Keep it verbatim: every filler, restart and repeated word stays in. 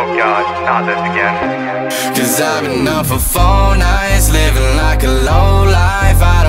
God, not this again. Cause I've been up for four nights, living like a low life. I